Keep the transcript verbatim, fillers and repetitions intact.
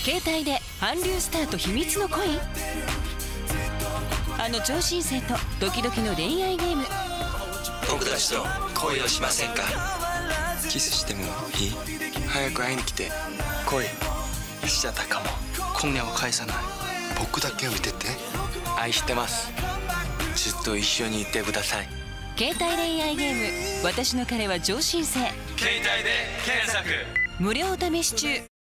携帯で韓流スターと秘密の恋。あの超新星とドキドキの恋愛ゲーム。 僕たちと恋をしませんか。キスしてもいい？早く会いに来て。恋しちゃったかも。今夜は返さない。僕だけを見てて。愛してます。ずっと一緒にいてください。 携帯恋愛ゲーム、私の彼は超新星。 携帯で検索。 無料お試し中。